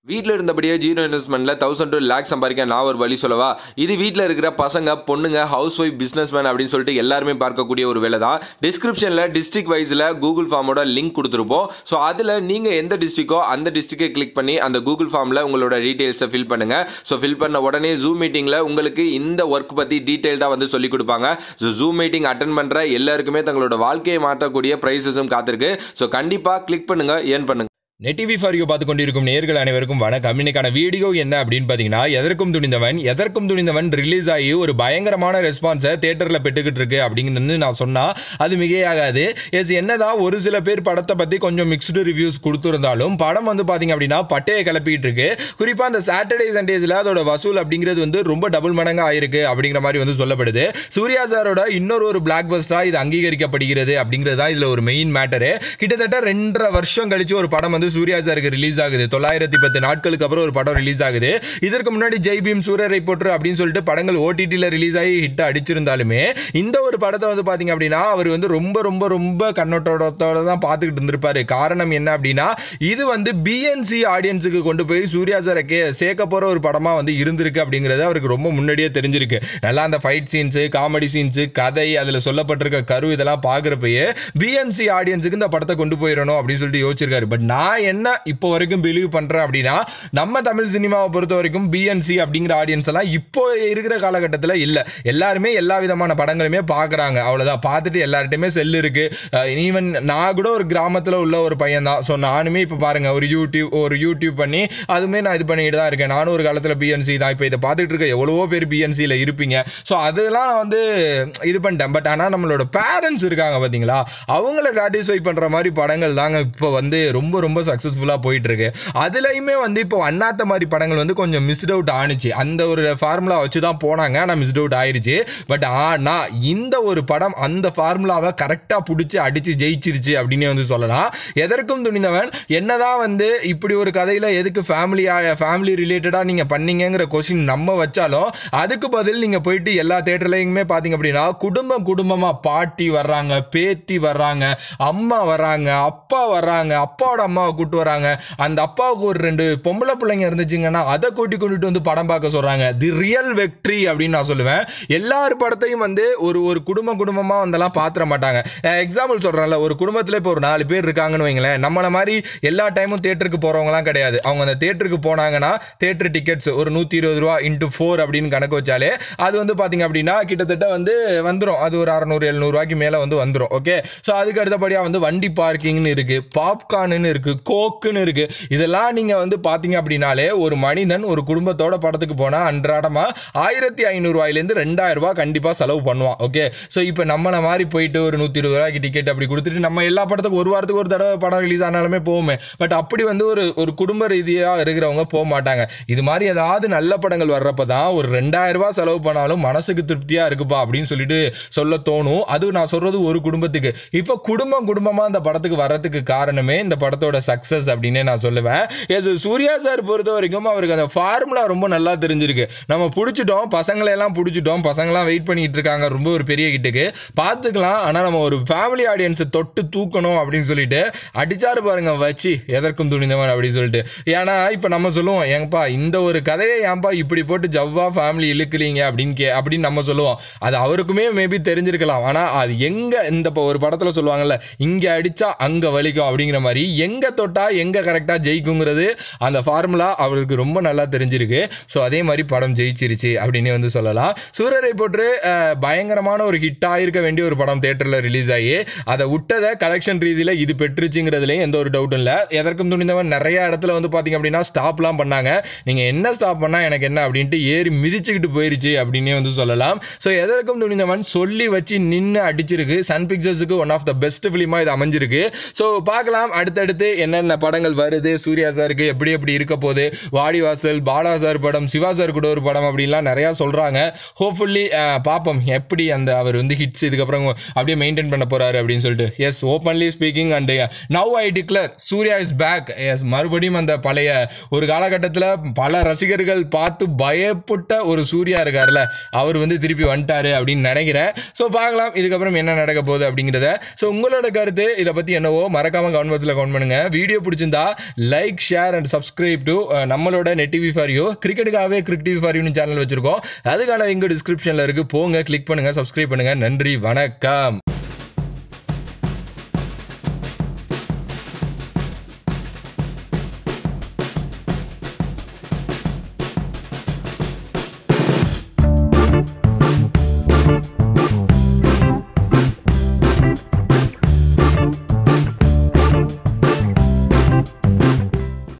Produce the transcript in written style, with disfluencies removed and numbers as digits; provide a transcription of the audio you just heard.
வீட்டில் இருந்தபடியே zero இன்வெஸ்ட்மெண்ட்டில் 1000 to lakh சம்பாதிக்க நான் ஒரு வழி சொல்லவா? இது வீட்டில் இருக்கிற பசங்க, பொண்ணுங்க, ஹவுஸ் ஒய்ஃப், பிஸ்னஸ்மேன் அப்படின்னு சொல்லிட்டு எல்லாருமே பார்க்கக்கூடிய ஒரு வேலை தான். டிஸ்கிரிப்ஷனில் டிஸ்ட்ரிக்ட் வைஸில் கூகுள் ஃபார்மோட லிங்க் கொடுத்துருப்போம். ஸோ அதில் நீங்கள் எந்த டிஸ்ட்ரிக்கோ அந்த டிஸ்ட்ரிக்டை கிளிக் பண்ணி அந்த கூகுள் ஃபார்மில் உங்களோட டீட்டெயில்ஸை ஃபில் பண்ணுங்கள். ஸோ ஃபில் பண்ண உடனே ஜூம் மீட்டிங்கில் உங்களுக்கு இந்த ஒர்க் பற்றி டீட்டெயில்டாக வந்து சொல்லிக் கொடுப்பாங்க. ஸோ ஜூம் மீட்டிங் அட்டன் பண்ணுற எல்லாருக்குமே தங்களோட வாழ்க்கையை மாற்றக்கூடிய ப்ரைஸஸும் காத்திருக்கு. ஸோ கண்டிப்பாக கிளிக் பண்ணுங்கள், ஏர்ன் பண்ணுங்கள். நெட் டிவி ஃபார் யூ பார்த்து கொண்டிருக்கும் நேயர்கள் அனைவருக்கும் வணக்கம். இன்னைக்கான வீடியோ என்ன அப்படின்னு பார்த்தீங்கன்னா, எதற்கும் துணிந்தவன் ரிலீஸ் ஆகி ஒரு பயங்கரமான ரெஸ்பான்ஸை தியேட்டரில் பெற்றுக்கிட்டு இருக்கு அப்படிங்கிறது நான் சொன்னால் அது மிகையாகாது. என்னதான் ஒரு சில பேர் படத்தை பற்றி கொஞ்சம் மிக்ஸ்டு ரிவ்யூஸ் கொடுத்துருந்தாலும் படம் வந்து பார்த்தீங்க அப்படின்னா பட்டையை கிளப்பிட்டு இருக்கு. குறிப்பாக அந்த சாட்டர்டே சண்டேஸில் அதோட வசூல் அப்படிங்கிறது வந்து ரொம்ப டபுள் மடங்காக ஆயிருக்கு அப்படிங்கிற மாதிரி வந்து சொல்லப்படுது. சூர்யா சாரோட இன்னொரு பிளாக் பஸ்டராக இது அங்கீகரிக்கப்படுகிறது அப்படிங்கிறது தான் இதில் ஒரு மெயின் மேட்டரு. கிட்டத்தட்ட 2.5 வருஷம் கழிச்சு ஒரு படம் வந்து சூர்யா சாருக்கு ரிலீஸ் ஆகுது. 910 நாட்களுக்கு அப்புறம் ஒரு படம் ரிலீஸ் ஆகுது. இதற்கு முன்னாடி ஜெய் பீம், சூரரை போற்று அப்படின்னு சொல்லிட்டு படங்கள் ஓடிடியில் ரிலீஸ் ஆகி ஹிட் அடிச்சிருந்தாலுமே இந்த ஒரு படத்தை வந்து பாத்தீங்க அப்படின்னா அவர் வந்து ரொம்ப ரொம்ப ரொம்ப கண்ணோட்டத்தோட தான் பார்த்துக்கிட்டு இருந்திருப்பாரு. காரணம் என்ன அப்படின்னா, இது வந்து பிஎன்சி ஆடியன்ஸுக்கு கொண்டு போய் சூர்யா சாரை சேர்க்க போற ஒரு படமா வந்து இருந்திருக்கு அப்படிங்கிறது அவருக்கு ரொம்ப முன்னாடியே தெரிஞ்சிருக்கு. நல்லா அந்த ஃபைட் சீன்ஸ், காமெடி சீன்ஸ், கதை, அதுல சொல்லப்பட்டிருக்க கரு இதெல்லாம் பார்க்குறப்பயே பிஎன்சி ஆடியன்ஸுக்கு இந்த படத்தை கொண்டு போயிடணும் அப்படின்னு சொல்லிட்டு யோசிச்சிருக்காரு. பட் நான் என்ன இப்போ வரைக்கும் பிலீவ் பண்றேன் அப்படின்னா, நம்ம தமிழ் சினிமாவை பொறுத்த வரைக்கும் பிஎன்சி அப்படிங்கிற ஆடியன்ஸ் எல்லாம் இப்போ இருக்கிற காலகட்டத்தில் இல்ல. எல்லாருமே எல்லா விதமான படங்களுமே பார்க்குறாங்க. அவ்வளோதான். பார்த்துட்டு எல்லார்ட்டையுமே செல் இருக்கு. ஈவன் நான் கூட ஒரு கிராமத்தில் உள்ள ஒரு பையன் தான். ஸோ நானுமே இப்போ பாருங்க ஒரு யூடியூப் பண்ணி அதுவுமே நான் இது பண்ணிட்டு தான் இருக்கேன். நானும் ஒரு காலத்தில் பிஎன்சி தான். இப்போ இதை பார்த்துட்டு இருக்க எவ்வளவோ பேர் பிஎன்சியில் இருப்பீங்க. ஸோ அதெல்லாம் நான் வந்து இது பண்ணிட்டேன். பட் ஆனால் நம்மளோட பேரண்ட்ஸ் இருக்காங்க பார்த்தீங்களா, அவங்கள சாட்டிஸ்ஃபை பண்ணுற மாதிரி படங்கள் தாங்க இப்போ வந்து ரொம்ப ரொம்ப சக்ஸஸ்ஃபுல்லாக போயிட்டு இருக்கு. அதுலயுமே வந்து இப்போ அண்ணாத்த மாதிரி படங்கள் வந்து கொஞ்சம் மிஸ்ட் அவுட் ஆனிச்சு. அந்த ஒரு ஃபார்முலா வச்சு தான் போனாங்க, ஆனால் மிஸ்ட் அவுட் ஆயிருச்சு. பட் ஆனால் இந்த ஒரு படம் அந்த ஃபார்முலாவை கரெக்டாக பிடிச்சி அடிச்சு ஜெயிச்சிருச்சு அப்படின்னு வந்து சொல்லலாம். எதற்கும் துணிந்தவன் என்னதான் வந்து இப்படி ஒரு கதையில் எதுக்கு ஃபேமிலி ரிலேட்டடாக நீங்கள் பண்ணீங்கிற கொஸ்டின் நம்ம வச்சாலும் அதுக்கு பதில் நீங்கள் போயிட்டு எல்லா தேட்டர்லையுமே பார்த்தீங்க அப்படின்னா குடும்பமாக பாட்டி வர்றாங்க, பேத்தி வர்றாங்க, அம்மா வர்றாங்க, அப்பா வர்றாங்க, அப்பாவோட அம்மாவை கூட்டு வராங்க. அந்த அப்பாவுக்கு ஒரு 2 பொம்பளை பிள்ளைங்க இருந்துச்சுங்கன்னா அதை கொண்டுட்டு வந்து படம் பார்க்க சொல்றாங்க. தி ரியல் வெக்ட்ரி அப்படின்னு நான் சொல்லுவேன். எல்லார் படத்தையும் வந்து ஒரு குடும்பமா வந்தெல்லாம் பாத்திர மாட்டாங்க. எக்ஸாம்பிள் சொல்றேன்ல, ஒரு குடும்பத்தில் இப்போ ஒரு 4 பேர் இருக்காங்கன்னு வைங்களேன். நம்மள மாதிரி எல்லா டைமும் தியேட்டருக்கு போறவங்கலாம் கிடையாது. அவங்க அந்த தியேட்டருக்கு போனாங்கன்னா தியேட்டர் டிக்கெட்ஸ் ஒரு 120 ரூபா × 4 அப்படின்னு கணக்கு வச்சாலே அது வந்து பாத்தீங்க அப்படின்னா கிட்டத்தட்ட வந்து வந்துடும். அது ஒரு 600-700 ரூபாய்க்கு மேல வந்து வந்துடும். ஓகே. ஸோ அதுக்கு அடுத்தபடியா வந்து வண்டி பார்க்கிங்னு இருக்கு, பாப்கார்னு இருக்கு, கோக்குன்னு இருக்கு. இதெல்லாம் நீங்க வந்து பாத்தீங்க அப்படின்னாலே ஒரு மனிதன் ஒரு குடும்பத்தோட படத்துக்கு போனா அன்றாடமா 1500 ரூபாயிலிருந்து 2000 ரூபாய் கண்டிப்பா செலவு பண்ணுவான். ஓகே. ஸோ இப்போ நம்மள மாதிரி போயிட்டு ஒரு 120 ரூபாய்க்கு டிக்கெட் அப்படி கொடுத்துட்டு நம்ம எல்லா படத்துக்கும் ஒரு வாரத்துக்கு ஒரு தடவை படம் ரிலீஸ் ஆனாலுமே போவோமே. பட் அப்படி வந்து ஒரு குடும்ப ரீதியாக இருக்கிறவங்க போக மாட்டாங்க. இது மாதிரி ஏதாவது நல்ல படங்கள் வர்றப்பதான் ஒரு 2000 ரூபாய் செலவு பண்ணாலும் மனசுக்கு திருப்தியா இருக்குப்பா அப்படின்னு சொல்லிட்டு சொல்ல தோணும். அது நான் சொல்றது ஒரு குடும்பத்துக்கு. இப்போ குடும்பமா அந்த படத்துக்கு வர்றதுக்கு காரணமே இந்த படத்தோட சக்சஸ் அப்படின்னு நான் சொல்லுவேன். சூர்யா சார் பொறுத்த வரைக்கும் அவருக்கு அந்த ஃபார்முலா ரொம்ப நல்லா தெரிஞ்சிருக்கு. நம்ம பிடிச்சிட்டோம், பசங்களாம் வெயிட் பண்ணிட்டு இருக்காங்க ரொம்ப ஒரு பெரிய கிட்டுக்கு பார்த்துக்கலாம். ஆனால் நம்ம ஒரு ஃபேமிலி ஆடியன்ஸை தொட்டு தூக்கணும் அப்படின்னு சொல்லிட்டு அடிச்சாரு பாருங்க வச்சு எதற்கும் துணிந்தவன் அப்படின்னு சொல்லிட்டு. ஏன்னா இப்போ நம்ம சொல்லுவோம், ஏங்கப்பா இந்த ஒரு கதையை ஏன்பா இப்படி போட்டு ஜவ்வா ஃபேமிலி இழுக்கிறீங்க அப்படின்னு நம்ம சொல்லுவோம். அது அவருக்குமே மேபி தெரிஞ்சிருக்கலாம். ஆனால் அது எங்க இந்த ஒரு படத்தில் சொல்லுவாங்கல்ல, இங்கே அடிச்சா அங்கே வலிக்கும் அப்படிங்கிற மாதிரி எங்க தொட்டா எங்க கரெக்டாக ஜெயிக்குங்கிறது அந்த ஃபார்முலா அவருக்கு ரொம்ப நல்லா தெரிஞ்சிருக்கு. ஸோ அதே மாதிரி படம் ஜெயிச்சிருச்சு அப்படின்னு வந்து சொல்லலாம். சூரரை போற்று பயங்கரமான ஒரு ஹிட் ஆயிருக்க வேண்டிய ஒரு படம் தியேட்டரில் ரிலீஸ் ஆகி அதை விட்டதை கலெக்ஷன் ரீதியில் இது பெற்றுச்சுங்கிறதுலையும் எந்த ஒரு டவுட்டும் இல்லை. எதற்கும் துணிந்தவன் நிறைய இடத்துல வந்து பார்த்தீங்க அப்படின்னா ஸ்டாப்லாம் பண்ணாங்க. நீங்கள் என்ன ஸ்டாப் பண்ணால் எனக்கு என்ன அப்படின்ட்டு ஏறி மிதிச்சுக்கிட்டு போயிருச்சு அப்படின்னே வந்து சொல்லலாம். ஸோ எதற்கும் துணிந்தவன் சொல்லி வச்சு நின்று அடிச்சிருக்கு. சன் பிக்சர்ஸுக்கு ஒன் ஆஃப் த பெஸ்ட் ஃபிலிமாக இது அமைஞ்சிருக்கு. ஸோ பார்க்கலாம் அடுத்தடுத்து என்னென்ன படங்கள் வருது, சூர்யா சாருக்கு எப்படி இருக்க போகுது. வாடிவாசல், பாலா சார் படம், சிவா சார் கூட ஒரு படம் அப்படின்லாம் நிறையா சொல்கிறாங்க. ஹோப்ஃபுல்லி பார்ப்போம் எப்படி அந்த அவர் வந்து ஹிட்ஸ் இதுக்கப்புறம் அப்படியே மெயின்டைன் பண்ண போகிறாரு அப்படின்னு சொல்லிட்டு. Yes, openly speaking and now I declare Suriya is back. Yes, மறுபடியும் அந்த பழைய ஒரு காலகட்டத்தில் பல ரசிகர்கள் பார்த்து பயப்பட்ட ஒரு சூர்யா இருக்கார்ல, அவர் வந்து திருப்பி வந்துட்டாரு அப்படின்னு நினைக்கிறேன். ஸோ பார்க்கலாம் இதுக்கப்புறம் என்ன நடக்க போகுது அப்படிங்கிறத. ஸோ உங்களோட கருத்து இதை பற்றி என்னவோ மறக்காமல் கமெண்ட் பாக்ஸில் கமெண்ட் பண்ணுங்க. வீடியோ பிடிச்சிருந்தா like share and subscribe to நம்மளோட நெட் டிவி ஃபார் யூ. கிரிக்கெட்டுக்காகவே கிரிக் டிவி ஃபார் யூன்னு சேனல் வச்சிருக்கோம். அதுக்கான இங்க டிஸ்கிரிப்ஷன்ல இருக்கு, போங்க கிளிக் பண்ணுங்க, சப்ஸ்கிரைப் பண்ணுங்க. நன்றி, வணக்கம்.